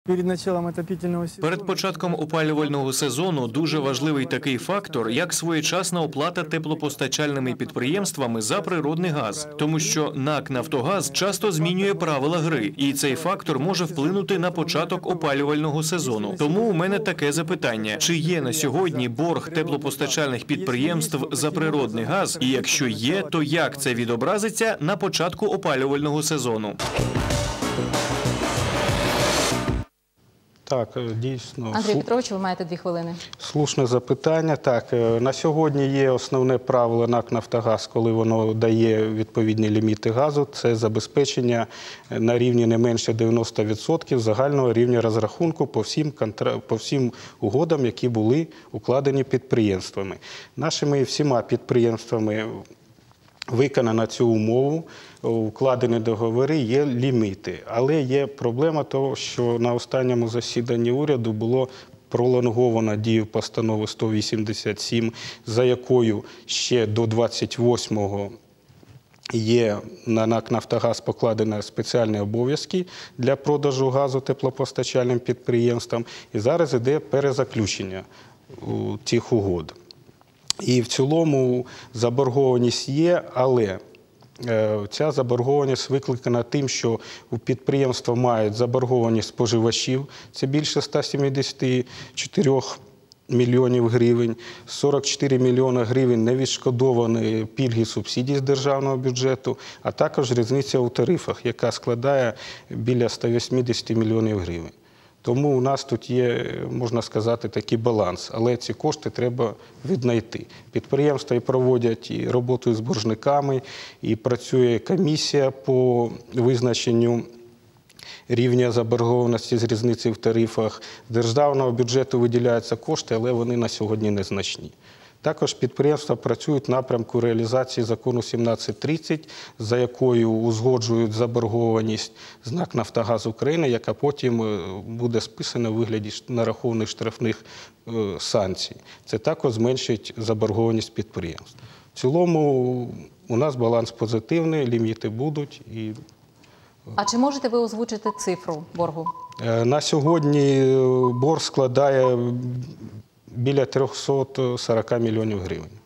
Перед початком опалювального сезону дуже важливий такий фактор, як своєчасна оплата теплопостачальними підприємствами за природний газ. Тому що НАК «Нафтогаз» часто змінює правила гри, і цей фактор може вплинути на початок опалювального сезону. Тому у мене таке запитання. Чи є на сьогодні борг теплопостачальних підприємств за природний газ? І якщо є, то як це відобразиться на початку опалювального сезону? Так, дійсно. Андрій Петрович, ви маєте 2 хвилини. Слушне запитання. Так, на сьогодні є основне правило НАК «Нафтогаз», коли воно дає відповідні ліміти газу. Це забезпечення на рівні не менше 90% загального рівня розрахунку по всім угодам, які були укладені підприємствами. Нашими всіма підприємствами виконана цю умову, укладені договори, є ліміти. Але є проблема того, що на останньому засіданні уряду було пролонговано дію постанови 187, за якою ще до 28-го є на НАК «Нафтогаз» покладені спеціальні обов'язки для продажу газу теплопостачальним підприємствам. І зараз йде перезаключення цих угод. І в цілому заборгованість є, але ця заборгованість викликана тим, що у підприємства мають заборгованість споживачів, це більше 174 мільйонів гривень, 44 мільйони гривень невідшкодовані пільги субсидій з державного бюджету, а також різниця у тарифах, яка складає біля 180 мільйонів гривень. Тому у нас тут є, можна сказати, такий баланс, але ці кошти треба віднайти. Підприємства і проводять і роботу з боржниками, і працює комісія по визначенню рівня заборгованості з різниці в тарифах. З державного бюджету виділяються кошти, але вони на сьогодні незначні. Також підприємства працюють в напрямку реалізації закону 1730, за якою узгоджують заборгованість з НАК «Нафтогаз України», яка потім буде списана у вигляді нарахованих штрафних санкцій. Це також зменшить заборгованість підприємств. В цілому у нас баланс позитивний, ліміти будуть. А чи можете ви озвучити цифру боргу? На сьогодні борг складає біля 340 мільйонів гривень.